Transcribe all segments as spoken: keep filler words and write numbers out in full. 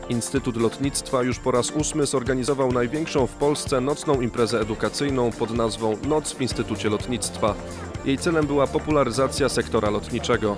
Instytut Lotnictwa już po raz ósmy zorganizował największą w Polsce nocną imprezę edukacyjną pod nazwą Noc w Instytucie Lotnictwa. Jej celem była popularyzacja sektora lotniczego.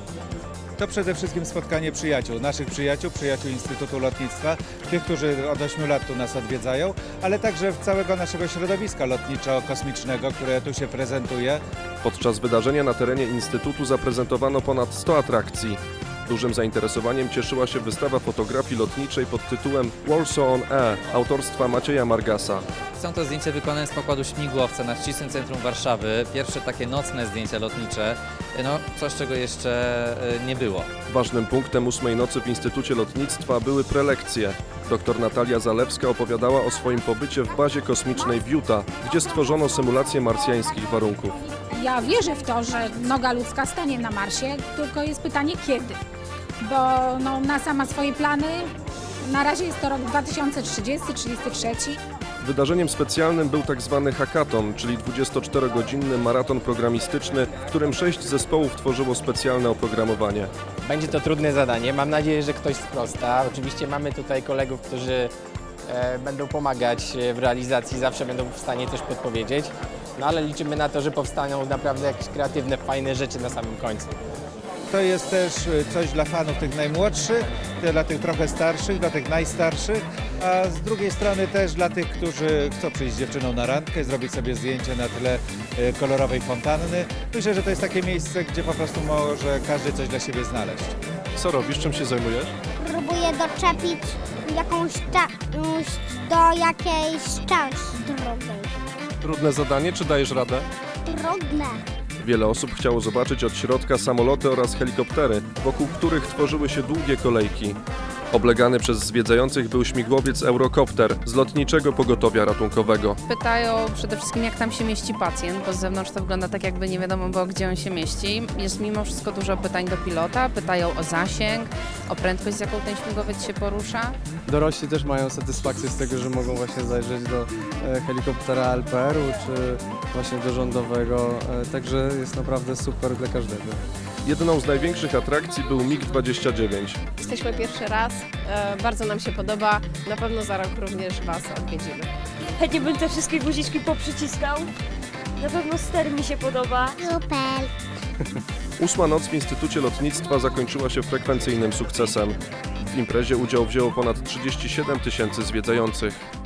To przede wszystkim spotkanie przyjaciół, naszych przyjaciół, przyjaciół Instytutu Lotnictwa, tych, którzy od ośmiu lat tu nas odwiedzają, ale także całego naszego środowiska lotniczo-kosmicznego, które tu się prezentuje. Podczas wydarzenia na terenie Instytutu zaprezentowano ponad sto atrakcji. Dużym zainteresowaniem cieszyła się wystawa fotografii lotniczej pod tytułem Warsaw on Air autorstwa Macieja Margasa. Są to zdjęcia wykonane z pokładu śmigłowca na ścisłym centrum Warszawy. Pierwsze takie nocne zdjęcia lotnicze, no coś czego jeszcze nie było. Ważnym punktem ósmej nocy w Instytucie Lotnictwa były prelekcje. Doktor Natalia Zalewska opowiadała o swoim pobycie w bazie kosmicznej w Utah, gdzie stworzono symulację marsjańskich warunków. Ja wierzę w to, że noga ludzka stanie na Marsie, tylko jest pytanie kiedy. Bo no, NASA ma swoje plany, na razie jest to rok dwa tysiące trzydziesty trzydziesty trzeci. Wydarzeniem specjalnym był tak zwany hackathon, czyli dwudziestoczterogodzinny maraton programistyczny, w którym sześć zespołów tworzyło specjalne oprogramowanie. Będzie to trudne zadanie, mam nadzieję, że ktoś sprosta. Oczywiście mamy tutaj kolegów, którzy e, będą pomagać w realizacji, zawsze będą w stanie coś podpowiedzieć. No ale liczymy na to, że powstaną naprawdę jakieś kreatywne, fajne rzeczy na samym końcu. To jest też coś dla fanów tych najmłodszych, dla tych trochę starszych, dla tych najstarszych, a z drugiej strony też dla tych, którzy chcą przyjść z dziewczyną na randkę, zrobić sobie zdjęcie na tle kolorowej fontanny. Myślę, że to jest takie miejsce, gdzie po prostu może każdy coś dla siebie znaleźć. Co robisz? Czym się zajmujesz? Próbuję doczepić jakąś część do jakiejś części drogiej. Trudne zadanie, czy dajesz radę? Trudne. Wiele osób chciało zobaczyć od środka samoloty oraz helikoptery, wokół których tworzyły się długie kolejki. Oblegany przez zwiedzających był śmigłowiec Eurocopter z lotniczego pogotowia ratunkowego. Pytają przede wszystkim, jak tam się mieści pacjent, bo z zewnątrz to wygląda tak, jakby nie wiadomo było, gdzie on się mieści. Jest mimo wszystko dużo pytań do pilota, pytają o zasięg, o prędkość, z jaką ten śmigłowiec się porusza. Dorośli też mają satysfakcję z tego, że mogą właśnie zajrzeć do helikoptera L P R u czy właśnie do rządowego, także jest naprawdę super dla każdego. Jedną z największych atrakcji był mig dwadzieścia dziewięć. Jesteśmy pierwszy raz, e, bardzo nam się podoba, na pewno za rok również Was odwiedzimy. Chętnie bym te wszystkie guziczki poprzyciskał, na pewno ster mi się podoba. Super. Ósma noc w Instytucie Lotnictwa zakończyła się frekwencyjnym sukcesem. W imprezie udział wzięło ponad trzydzieści siedem tysięcy zwiedzających.